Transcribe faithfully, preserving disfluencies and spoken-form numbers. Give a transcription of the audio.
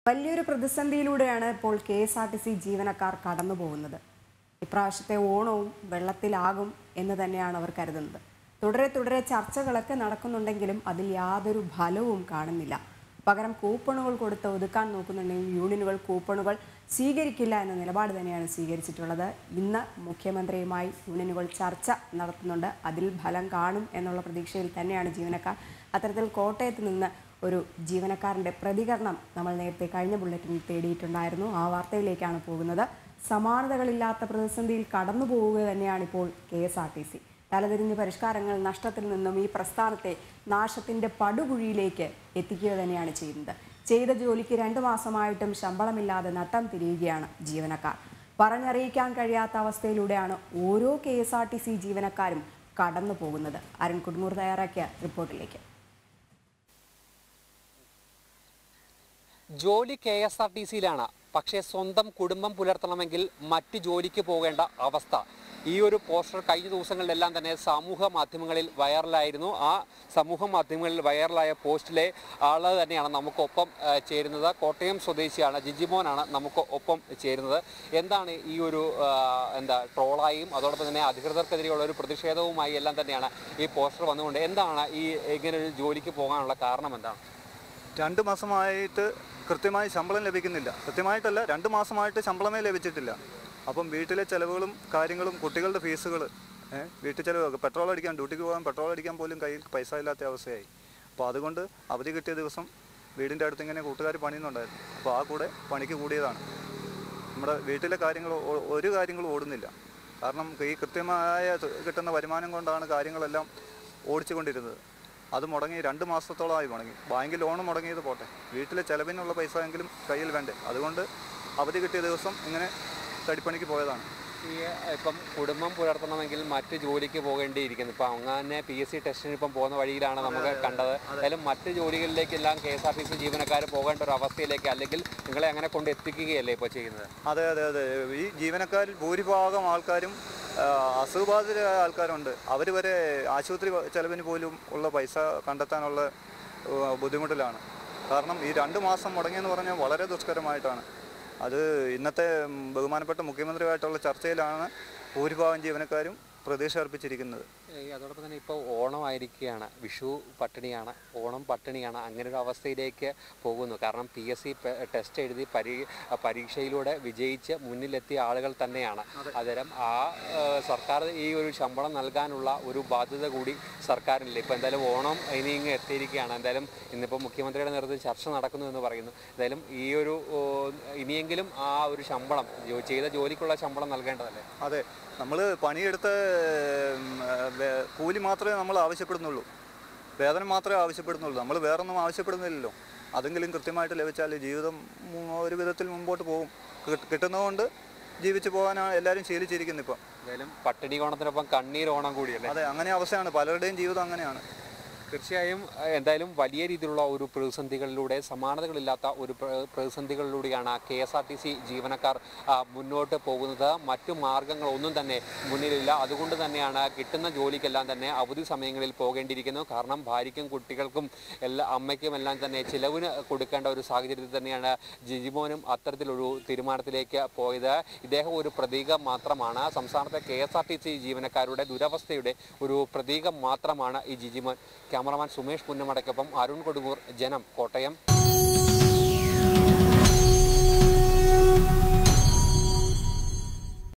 വലിയൊരു പ്രതിസന്ധിയിലൂടെയാണ് ഇപ്പോൾ K S R T C ജീവനക്കാർ കടന്നു പോകുന്നത്. ഇപ്രാവശ്യത്തെ ഓണവും വെള്ളത്തിലാകും എന്ന് തന്നെയാണ് അവർ കരുതുന്നത്. തുടരെ തുടരെ ചർച്ചകളൊക്കെ നടക്കുന്നുണ്ടെങ്കിലും അതിൽ യാതൊരു ഫലവും കാണുന്നില്ല. പകരം കൂപ്പണുകൾ കൊടുത്ത് ഒതുക്കാൻ നോക്കുന്നുണ്ടെങ്കിൽ യൂണിയനുകൾ കൂപ്പണുകൾ സ്വീകരിക്കില്ല എന്ന നിലപാട് തന്നെയാണ് സ്വീകരിച്ചിട്ടുള്ളത്. ഇന്ന് മുഖ്യമന്ത്രിയുമായി യൂണിയനുകൾ ചർച്ച നടത്തുന്നുണ്ട്. അതിൽ ഫലം കാണും എന്നുള്ള പ്രതീക്ഷയിൽ തന്നെയാണ് ജീവനക്കാർ. അത്തരത്തിൽ കോട്ടയത്ത് നിന്ന് ഒരു ജീവനക്കാരൻ്റെ പ്രതികരണം നമ്മൾ നേരത്തെ കഴിഞ്ഞ ബുള്ളറ്റിനിൽ തേടിയിട്ടുണ്ടായിരുന്നു. ആ വാർത്തയിലേക്കാണ് പോകുന്നത്. സമാനതകളില്ലാത്ത പ്രതിസന്ധിയിൽ കടന്നു പോവുക തന്നെയാണിപ്പോൾ K S R T C. തലതിരിഞ്ഞ് പരിഷ്കാരങ്ങൾ നഷ്ടത്തിൽ നിന്നും ഈ പ്രസ്ഥാനത്തെ നാശത്തിൻ്റെ പടുകുഴിയിലേക്ക് എത്തിക്കുക തന്നെയാണ് ചെയ്യുന്നത്. ചെയ്ത ജോലിക്ക് രണ്ട് മാസമായിട്ടും ശമ്പളമില്ലാതെ നട്ടം തിരിയുകയാണ് ജീവനക്കാർ. പറഞ്ഞറിയിക്കാൻ കഴിയാത്ത അവസ്ഥയിലൂടെയാണ് ഓരോ K S R T C ജീവനക്കാരും കടന്നു പോകുന്നത്. അരുൺ കുടുങ്ങൂർ തയ്യാറാക്കിയ റിപ്പോർട്ടിലേക്ക്. ജോലി കെ എസ് ആർ ടി സിയിലാണ്, പക്ഷേ സ്വന്തം കുടുംബം പുലർത്തണമെങ്കിൽ മറ്റ് ജോലിക്ക് പോകേണ്ട അവസ്ഥ. ഈ ഒരു പോസ്റ്റർ കഴിഞ്ഞ ദിവസങ്ങളിലെല്ലാം തന്നെ സമൂഹ മാധ്യമങ്ങളിൽ വൈറലായിരുന്നു. ആ സമൂഹ മാധ്യമങ്ങളിൽ വൈറലായ പോസ്റ്റിലെ ആൾ തന്നെയാണ് നമുക്കൊപ്പം ചേരുന്നത്. കോട്ടയം സ്വദേശിയാണ്, ജിജിമോനാണ് നമുക്ക് ഒപ്പം ചേരുന്നത്. എന്താണ് ഈ ഒരു എന്താ ട്രോളായും അതോടൊപ്പം തന്നെ അധികൃതർക്കെതിരെയുള്ള ഒരു പ്രതിഷേധവുമായി എല്ലാം തന്നെയാണ് ഈ പോസ്റ്റർ വന്നുകൊണ്ട്. എന്താണ് ഈ ഇങ്ങനൊരു ജോലിക്ക് പോകാനുള്ള കാരണം എന്താണ്? രണ്ട് മാസമായിട്ട് കൃത്യമായി ശമ്പളം ലഭിക്കുന്നില്ല. കൃത്യമായിട്ടല്ല, രണ്ട് മാസമായിട്ട് ശമ്പളമേ ലഭിച്ചിട്ടില്ല. അപ്പം വീട്ടിലെ ചിലവുകളും കാര്യങ്ങളും, കുട്ടികളുടെ ഫീസുകൾ, വീട്ടിൽ ചിലവ്, പെട്രോൾ അടിക്കാൻ, ഡ്യൂട്ടിക്ക് പോകാൻ പെട്രോൾ അടിക്കാൻ പോലും കയ്യിൽ പൈസ ഇല്ലാത്ത അവസ്ഥയായി. അപ്പോൾ അതുകൊണ്ട് അവധി കിട്ടിയ ദിവസം വീടിൻ്റെ അടുത്ത് ഇങ്ങനെ കൂട്ടുകാർ പണിയുന്നുണ്ടായിരുന്നു. അപ്പോൾ ആ കൂടെ പണിക്ക് കൂടിയതാണ്. നമ്മുടെ വീട്ടിലെ കാര്യങ്ങൾ ഒരു കാര്യങ്ങളും ഓടുന്നില്ല. കാരണം ഈ കൃത്യമായ കിട്ടുന്ന വരുമാനം കൊണ്ടാണ് കാര്യങ്ങളെല്ലാം ഓടിച്ചു കൊണ്ടിരുന്നത്. അത് മുടങ്ങി രണ്ട് മാസത്തോളമായി മുടങ്ങി. ബാങ്ക് ലോൺ മുടങ്ങിയത് പോട്ടെ, വീട്ടിലെ ചിലവിനുള്ള പൈസ എങ്കിലും കയ്യിൽ വേണ്ടേ. അതുകൊണ്ട് അവധി കിട്ടിയ ദിവസം ഇങ്ങനെ തടിപ്പണിക്ക് പോയതാണ്. ഈ ഇപ്പം കുടുംബം പുലർത്തണമെങ്കിൽ മറ്റ് ജോലിക്ക് പോകേണ്ടിയിരിക്കുന്നു. ഇപ്പം അങ്ങനെ പി എസ് സി ടെസ്റ്റിന് ഇപ്പം പോകുന്ന വഴിയിലാണ് നമുക്ക് കണ്ടത്. എന്തായാലും മറ്റ് ജോലികളിലേക്കെല്ലാം K S R T C ജീവനക്കാർ പോകേണ്ട ഒരു അവസ്ഥയിലേക്ക്, അല്ലെങ്കിൽ നിങ്ങളെ അങ്ങനെ കൊണ്ട് എത്തിക്കുകയല്ലേ ഇപ്പോൾ ചെയ്യുന്നത്? അതെ അതെ അതെ ഈ ജീവനക്കാരിൽ ഭൂരിഭാഗം ആൾക്കാരും അസുഖബാധിതരായ ആൾക്കാരുണ്ട്. അവർ വരെ ആശുപത്രി ചെലവിന് പോലും ഉള്ള പൈസ കണ്ടെത്താനുള്ള ബുദ്ധിമുട്ടിലാണ്. കാരണം ഈ രണ്ട് മാസം മുടങ്ങിയെന്ന് പറഞ്ഞാൽ വളരെ ദുഷ്കരമായിട്ടാണ്. അത് ഇന്നത്തെ ബഹുമാനപ്പെട്ട മുഖ്യമന്ത്രിയുമായിട്ടുള്ള ചർച്ചയിലാണ് ഭൂരിഭാഗം ജീവനക്കാരും പ്രതീക്ഷ അർപ്പിച്ചിരിക്കുന്നത്. അതോടൊപ്പം തന്നെ ഇപ്പോൾ ഓണമായിരിക്കുകയാണ്, വിഷു പട്ടിണിയാണ്, ഓണം പട്ടിണിയാണ്. അങ്ങനെ ഒരു അവസ്ഥയിലേക്ക് പോകുന്നു. കാരണം പി എസ് സി ടെസ്റ്റ് എഴുതി പരീ പരീക്ഷയിലൂടെ വിജയിച്ച് മുന്നിലെത്തിയ ആളുകൾ തന്നെയാണ്. അന്നേരം ആ സർക്കാർ ഈ ഒരു ശമ്പളം നൽകാനുള്ള ഒരു ബാധ്യത കൂടി സർക്കാരിനില്ല. ഇപ്പോൾ എന്തായാലും ഓണം ഇനി ഇങ്ങ് എത്തിയിരിക്കുകയാണ്. എന്തായാലും ഇന്നിപ്പോൾ മുഖ്യമന്ത്രിയുടെ നേതൃത്വത്തിൽ ചർച്ച നടക്കുന്നു എന്ന് പറയുന്നു. എന്തായാലും ഈ ഒരു ഇനിയെങ്കിലും ആ ഒരു ശമ്പളം, ചെയ്ത ജോലിക്കുള്ള ശമ്പളം നൽകേണ്ടതല്ലേ? അതെ, നമ്മൾ പണിയെടുത്ത കൂലി മാത്രമേ നമ്മൾ ആവശ്യപ്പെടുന്നുള്ളൂ, വേതനം മാത്രമേ ആവശ്യപ്പെടുന്നുള്ളൂ. നമ്മൾ വേറൊന്നും ആവശ്യപ്പെടുന്നില്ലല്ലോ. അതെങ്കിലും കൃത്യമായിട്ട് ലഭിച്ചാൽ ജീവിതം ഒരു വിധത്തിൽ മുമ്പോട്ട് പോകും. കിട്ടുന്നതുകൊണ്ട് ജീവിച്ചു പോകാനാണ് എല്ലാവരും ശീലിച്ചിരിക്കുന്നത്. ഇപ്പം എന്തായാലും പട്ടിണി ഓണത്തിനൊപ്പം കണ്ണീർ ഓണം കൂടിയല്ലേ? അതെ, അങ്ങനെ അവസ്ഥയാണ്. പലരുടെയും ജീവിതം അങ്ങനെയാണ്. തീർച്ചയായും എന്തായാലും വലിയ രീതിയിലുള്ള ഒരു പ്രതിസന്ധികളിലൂടെ, സമാനതകളില്ലാത്ത ഒരു പ്രതിസന്ധികളിലൂടെയാണ് K S R T C ജീവനക്കാർ മുന്നോട്ട് പോകുന്നത്. മറ്റു മാർഗങ്ങളൊന്നും തന്നെ മുന്നിലില്ല. അതുകൊണ്ട് തന്നെയാണ് കിട്ടുന്ന ജോലിക്കെല്ലാം തന്നെ അവധി സമയങ്ങളിൽ പോകേണ്ടിയിരിക്കുന്നു. കാരണം ഭാര്യയ്ക്കും കുട്ടികൾക്കും എല്ലാ അമ്മയ്ക്കും എല്ലാം തന്നെ ചിലവിന് കൊടുക്കേണ്ട ഒരു സാഹചര്യത്തിൽ തന്നെയാണ് ജിജിമോനും അത്തരത്തിലൊരു തീരുമാനത്തിലേക്ക് പോയത്. ഇദ്ദേഹം ഒരു പ്രതീകം മാത്രമാണ്. സംസ്ഥാനത്തെ K S R T C ജീവനക്കാരുടെ ദുരവസ്ഥയുടെ ഒരു പ്രതീകം മാത്രമാണ് ഈ ജിജിമോൻ. ക്യാമറമാൻ സുമേഷ് പുന്നമടയ്ക്കൊപ്പം അരുൺ കൊടുങ്ങൂർ, ജനം, കോട്ടയം.